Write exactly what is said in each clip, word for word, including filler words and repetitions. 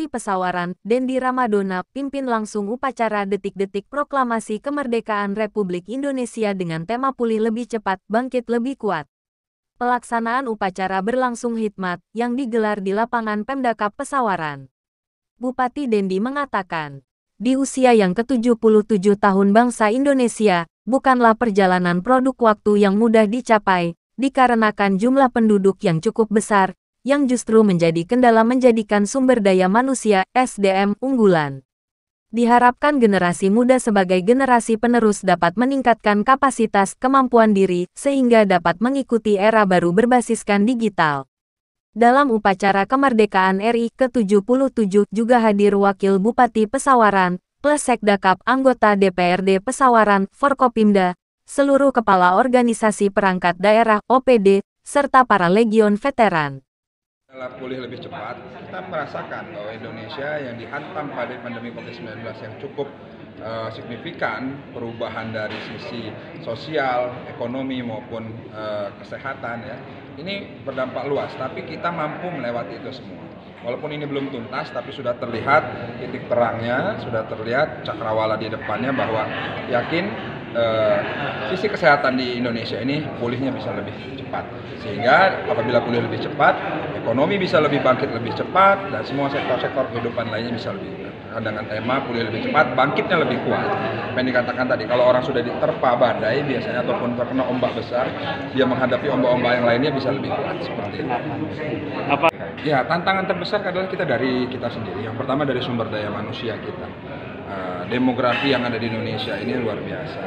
Pesawaran, Dendi Ramadona, pimpin langsung upacara detik-detik proklamasi kemerdekaan Republik Indonesia dengan tema pulih lebih cepat, bangkit lebih kuat. Pelaksanaan upacara berlangsung hikmat, yang digelar di lapangan Pemdakap Pesawaran. Bupati Dendi mengatakan, di usia yang ke tujuh puluh tujuh tahun bangsa Indonesia, bukanlah perjalanan produk waktu yang mudah dicapai, dikarenakan jumlah penduduk yang cukup besar, yang justru menjadi kendala menjadikan sumber daya manusia, S D M, unggulan. Diharapkan generasi muda sebagai generasi penerus dapat meningkatkan kapasitas kemampuan diri, sehingga dapat mengikuti era baru berbasiskan digital. Dalam upacara kemerdekaan R I ke tujuh puluh tujuh juga hadir Wakil Bupati Pesawaran, plus Sekdakap anggota D P R D Pesawaran, Forkopimda, seluruh kepala organisasi perangkat daerah O P D, serta para legion veteran. Setelah pulih lebih cepat, kita merasakan bahwa Indonesia yang dihantam pada pandemi covid sembilan belas yang cukup uh, signifikan, perubahan dari sisi sosial, ekonomi maupun uh, kesehatan ya, ini berdampak luas, tapi kita mampu melewati itu semua. Walaupun ini belum tuntas, tapi sudah terlihat titik terangnya, sudah terlihat cakrawala di depannya bahwa yakin Uh, sisi kesehatan di Indonesia ini pulihnya bisa lebih cepat, sehingga apabila pulih lebih cepat, ekonomi bisa lebih bangkit lebih cepat, dan semua sektor-sektor kehidupan lainnya bisa lebih, dengan tema pulih lebih cepat, bangkitnya lebih kuat. Apa yang dikatakan tadi, kalau orang sudah diterpa badai biasanya ataupun terkena ombak besar, dia menghadapi ombak-ombak yang lainnya bisa lebih kuat, seperti itu. Apa? Ya, tantangan terbesar adalah kita dari kita sendiri. Yang pertama dari sumber daya manusia kita. Uh, demografi yang ada di Indonesia ini luar biasa,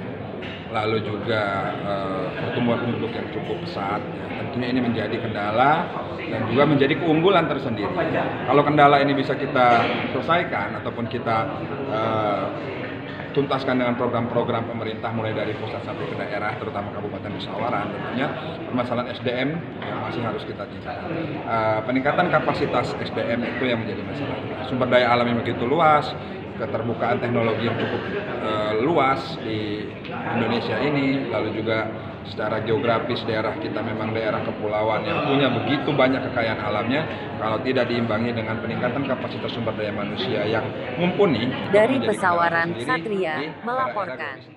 lalu juga uh, pertumbuhan penduduk yang cukup pesat, ya. Tentunya ini menjadi kendala dan juga menjadi keunggulan tersendiri. Kalau kendala ini bisa kita selesaikan ataupun kita uh, tuntaskan dengan program-program pemerintah mulai dari pusat sampai ke daerah, terutama Kabupaten Pesawaran, tentunya permasalahan S D M yang masih harus kita tingkatkan. Uh, peningkatan kapasitas S D M itu yang menjadi masalah. Sumber daya alam yang begitu luas, keterbukaan teknologi yang cukup uh, luas di Indonesia ini, lalu juga secara geografis daerah kita memang daerah kepulauan yang punya begitu banyak kekayaan alamnya, kalau tidak diimbangi dengan peningkatan kapasitas sumber daya manusia yang mumpuni. Dari Pesawaran, Satria melaporkan.